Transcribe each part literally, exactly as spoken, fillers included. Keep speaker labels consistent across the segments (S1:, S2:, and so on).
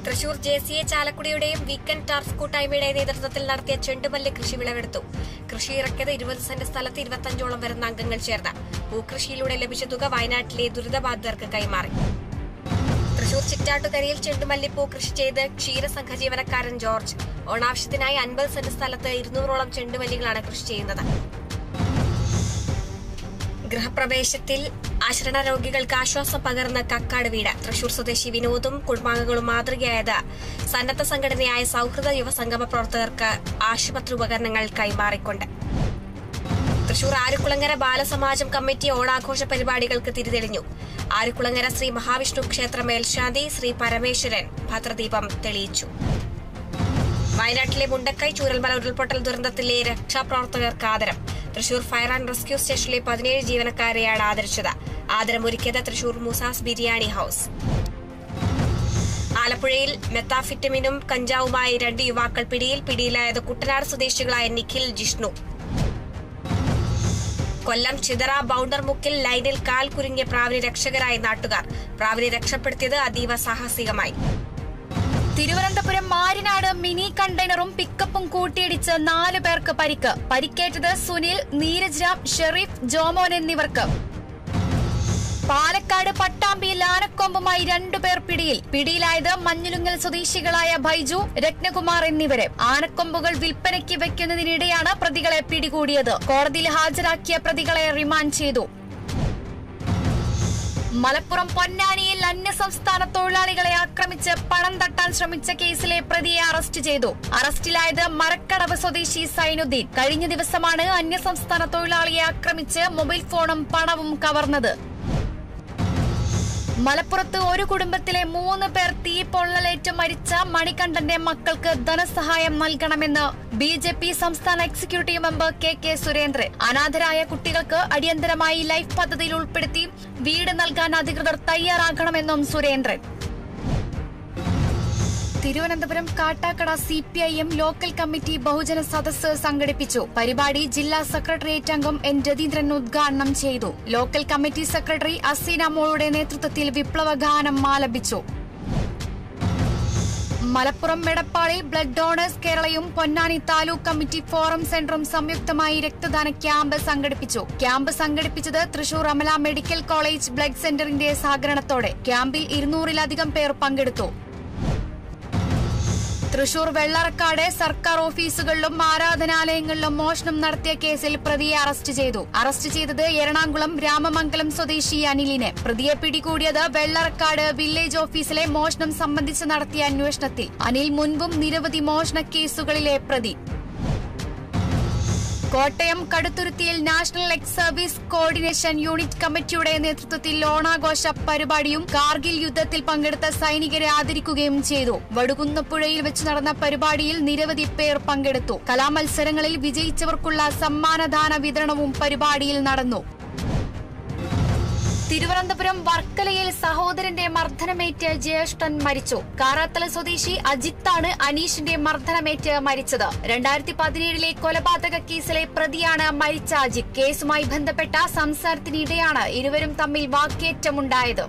S1: Thrissur J C A ചാലക്കുടിയുടെയും weekend turf കൂട്ടായ്മയുടെ നേതൃത്വത്തിൽ നടത്തിയ ചെണ്ടുമല്ലി കൃഷി വിളവെടുത്തു. കൃഷി ഇറക്കിയത് ഇരുപത് സെന്റ് സ്ഥലത്ത് ഇരുപത്തിയഞ്ചോളം വരുന്ന അംഗങ്ങൾ ചേർന്ന് പൂക്കൃഷിയിലൂടെ ലഭിച്ച തുക വയനാട്ടിലെ ദുരിതബാധിതർക്ക് കൈമാറി. തൃശൂർ ചിറ്റാട്ടുകരയിൽ ചെണ്ടുമല്ലിപ്പൂ കൃഷി ചെയ്ത് ക്ഷീരസംഘ ജീവനക്കാരൻ ജോർജ് ഓണാവശ്യത്തിനായി അൻപത് സെന്റ് സ്ഥലത്ത് ഇരുന്നൂറോളം ചെണ്ടുമല്ലികളാണ് കൃഷി ചെയ്യുന്നത്. ഗൃഹപ്രവേശത്തിൽ അശരണ രോഗികൾക്ക് ആശ്വാസം പകർന്ന കക്കാട് വീട്. തൃശൂർ സ്വദേശി വിനോദും കുടുംബാംഗങ്ങളും മാതൃകയായത് സന്നദ്ധ സംഘടനയായ സൌഹൃദ യുവസംഗമ പ്രവർത്തകർക്ക് ആശുപത്രി ഉപകരണങ്ങൾ കൈമാറിക്കൊണ്ട്. തൃശൂർ ആരുക്കുളങ്ങര ബാലസമാജം കമ്മിറ്റി ഓണാഘോഷ പരിപാടികൾക്ക് തിരിതെളിഞ്ഞു. ആരുക്കുളങ്ങര ശ്രീ മഹാവിഷ്ണു ക്ഷേത്ര മേൽശാന്തി ശ്രീ പരമേശ്വരൻ ഭദ്രദീപം തെളിയിച്ചു. വയനാട്ടിലെ മുണ്ടക്കൈ ചൂരൽമല ഉരുൾപൊട്ടൽ ദുരന്തത്തിലെ രക്ഷാപ്രവർത്തകർക്ക് ആദരം. തൃശൂർ ഫയർ ആൻഡ് റെസ്ക്യൂ സ്റ്റേഷനിലെ പതിനേഴ് ജീവനക്കാരെയാണ് ആദരിച്ചത്. ആദരമൊരുക്കിയത് തൃശൂർ മുസാസ് ബിരിയാണി ഹൌസ്. ആലപ്പുഴയിൽ മെത്താഫിറ്റമിനും കഞ്ചാവുമായി രണ്ട് യുവാക്കൾ പിടിയിൽ. പിടിയിലായത് കുട്ടനാട് സ്വദേശികളായ നിഖിൽ, ജിഷ്ണു. കൊല്ലം ചിതറ ബൌണ്ടർമുക്കിൽ ലൈനിൽ കാൽ കുരുങ്ങിയ പ്രാവിനെ രക്ഷകരായ നാട്ടുകാർ. പ്രാവിനെ രക്ഷപ്പെടുത്തിയത് അതീവ സാഹസികമായി.
S2: തിരുവനന്തപുരം മാരിനാട് മിനി കണ്ടെയ്നറും പിക്കപ്പും കൂട്ടിയിടിച്ച് നാലു പേർക്ക് പരിക്ക്. പരിക്കേറ്റത് സുനിൽ, നീരജ് രാം, ഷെറീഫ്, ജോമോൻ എന്നിവർക്ക്. പാലക്കാട് പട്ടാമ്പിയിൽ ആനക്കൊമ്പുമായി രണ്ടുപേർ പിടിയിൽ. പിടിയിലായത് മഞ്ഞുലുങ്ങൽ സ്വദേശികളായ ബൈജു, രത്നകുമാർ എന്നിവരെ. ആനക്കൊമ്പുകൾ വിൽപ്പനയ്ക്ക് വെക്കുന്നതിനിടെയാണ് പ്രതികളെ പിടികൂടിയത്. കോടതിയിൽ ഹാജരാക്കിയ പ്രതികളെ റിമാൻഡ് ചെയ്തു. മലപ്പുറം പൊന്നാനിയിൽ അന്യസംസ്ഥാന തൊഴിലാളികളെ ആക്രമിച്ച് പണം തട്ടാൻ ശ്രമിച്ച കേസിലെ പ്രതിയെ അറസ്റ്റ് ചെയ്തു. അറസ്റ്റിലായത് മരക്കടവ് സ്വദേശി സൈനുദ്ദീൻ. കഴിഞ്ഞ ദിവസമാണ് അന്യസംസ്ഥാന തൊഴിലാളിയെ ആക്രമിച്ച് മൊബൈൽ ഫോണും പണവും കവർന്നത്. മലപ്പുറത്ത് ഒരു കുടുംബത്തിലെ മൂന്ന് പേർ തീ പൊള്ളലേറ്റ് മരിച്ച മണികണ്ഠന്റെ മക്കൾക്ക് ധനസഹായം നൽകണമെന്ന് ബി ജെ പി സംസ്ഥാന executive member K K Surendran. അനാഥരായ കുട്ടികൾക്ക് അടിയന്തരമായി ലൈഫ് പദ്ധതിയിൽ ഉൾപ്പെടുത്തി വീട് നൽകാൻ അധികൃതർ തയ്യാറാകണമെന്നും Surendran. Thiruvananthapuram Kattakada C P I M local committee ബഹുജന സദസ്സ് സംഘടിപ്പിച്ചു. പരിപാടി ജില്ലാ സെക്രട്ടേറിയറ്റ് അംഗം എൻ രതീന്ദ്രൻ ഉദ്ഘാടനം ചെയ്തു. ലോക്കൽ കമ്മിറ്റി സെക്രട്ടറി അസീന മോളുടെ നേതൃത്വത്തിൽ വിപ്ലവ ഗാനം ആലപിച്ചു. മലപ്പുറം മെടപ്പാളിൽ ബ്ലഡ് ഡോണേഴ്സ് കേരളയും പൊന്നാനി താലൂക്ക് കമ്മിറ്റി ഫോറം സെന്ററും സംയുക്തമായി രക്തദാന ക്യാമ്പ് സംഘടിപ്പിച്ചു. ക്യാമ്പ് സംഘടിപ്പിച്ചത് Thrissur Amala medical college blood സെന്ററിന്റെ സഹകരണത്തോടെ. ക്യാമ്പിൽ ഇരുന്നൂറിലധികം പേർ പങ്കെടുത്തു. തൃശൂർ വെള്ളറക്കാട് സർക്കാർ ഓഫീസുകളിലും ആരാധനാലയങ്ങളിലും മോഷണം നടത്തിയ കേസിൽ പ്രതിയെ അറസ്റ്റ് ചെയ്തു. അറസ്റ്റ് ചെയ്തത് എറണാകുളം രാമമംഗലം സ്വദേശി അനിലിനെ. പ്രതിയെ പിടികൂടിയത് വെള്ളറക്കാട് വില്ലേജ് ഓഫീസിലെ മോഷണം സംബന്ധിച്ച് നടത്തിയ അന്വേഷണത്തിൽ. അനിൽ മുൻപും നിരവധി മോഷണ കേസുകളിലെ പ്രതി. കോട്ടയം കടുത്തുരുത്തിയിൽ national ex service coordination unit കമ്മിറ്റിയുടെ നേതൃത്വത്തിൽ ഓണാഘോഷ പരിപാടിയും കാർഗിൽ യുദ്ധത്തിൽ പങ്കെടുത്ത സൈനികരെ ആദരിക്കുകയും ചെയ്തു. വടുകുന്നപ്പുഴയിൽ വെച്ച് നടന്ന പരിപാടിയിൽ നിരവധി പേർ പങ്കെടുത്തു. കലാമത്സരങ്ങളിൽ വിജയിച്ചവർക്കുള്ള സമ്മാനദാന വിതരണവും പരിപാടിയിൽ നടന്നു. തിരുവനന്തപുരം വർക്കലയിൽ സഹോദരന്റെ മർദ്ദനമേറ്റ് ജ്യേഷ്ഠൻ മരിച്ചു. കാറാത്തല സ്വദേശി അജിത്താണ് അനീഷിന്റെ മർദ്ദനമേറ്റ് മരിച്ചത്. രണ്ടായിരത്തി പതിനേഴിലെ കൊലപാതക കേസിലെ പ്രതിയാണ് മരിച്ച അജിത്. കേസുമായി ബന്ധപ്പെട്ട സംസാരത്തിനിടെയാണ് ഇരുവരും തമ്മിൽ വാക്കേറ്റമുണ്ടായത്.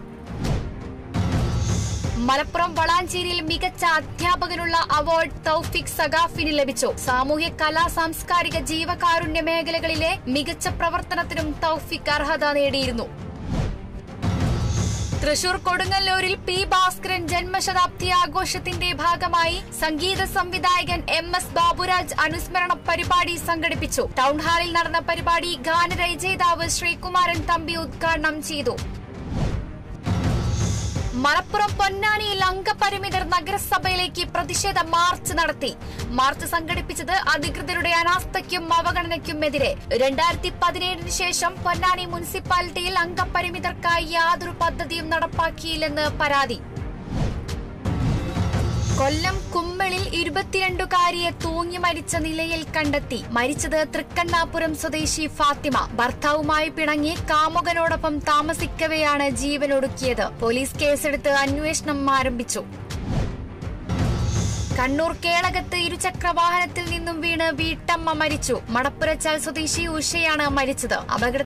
S2: മലപ്പുറം വളാഞ്ചേരിയിൽ മികച്ച അധ്യാപകനുള്ള അവാർഡ് തൗഫിക് സഖാഫിന് ലഭിച്ചു. സാമൂഹ്യ കലാ സാംസ്കാരിക ജീവകാരുണ്യ മേഖലകളിലെ മികച്ച പ്രവർത്തനത്തിനും തൗഫിക് അർഹത നേടിയിരുന്നു. തൃശൂർ കൊടുങ്ങല്ലൂരിൽ പി ഭാസ്കരൻ ജന്മശതാബ്ദി ആഘോഷത്തിന്റെ ഭാഗമായി സംഗീത സംവിധായകൻ എം എസ് ബാബുരാജ് അനുസ്മരണ പരിപാടി സംഘടിപ്പിച്ചു. ടൗൺഹാളിൽ നടന്ന പരിപാടി ഗാനരചയിതാവ് ശ്രീകുമാരൻ തമ്പി ഉദ്ഘാടനം ചെയ്തു. മലപ്പുറം പൊന്നാനിയിൽ അംഗപരിമിതർ നഗരസഭയിലേക്ക് പ്രതിഷേധ മാർച്ച് നടത്തി. മാർച്ച് സംഘടിപ്പിച്ചത് അധികൃതരുടെ അനാസ്ഥയ്ക്കും അവഗണനയ്ക്കുമെതിരെ. രണ്ടായിരത്തി പതിനേഴിന് ശേഷം പൊന്നാനി മുനിസിപ്പാലിറ്റിയിൽ അംഗപരിമിതർക്കായി യാതൊരു പദ്ധതിയും നടപ്പാക്കിയില്ലെന്ന് പരാതി. കൊല്ലം കുമ്മളിൽ ഇരുപത്തിരണ്ടുകാരിയെ തൂങ്ങി മരിച്ച നിലയിൽ കണ്ടെത്തി. മരിച്ചത് തൃക്കണ്ണാപുരം സ്വദേശി ഫാത്തിമ. ഭർത്താവുമായി പിണങ്ങി കാമുകനോടൊപ്പം താമസിക്കവെയാണ് ജീവനൊടുക്കിയത്. പോലീസ് കേസെടുത്ത് അന്വേഷണം ആരംഭിച്ചു. കണ്ണൂർ കേളകത്ത് ഇരുചക്ര വാഹനത്തിൽ നിന്നും വീണ് വീട്ടമ്മ മരിച്ചു. മടപ്പുരച്ചാൽ സ്വദേശി ഉഷയാണ് മരിച്ചത്. അപകട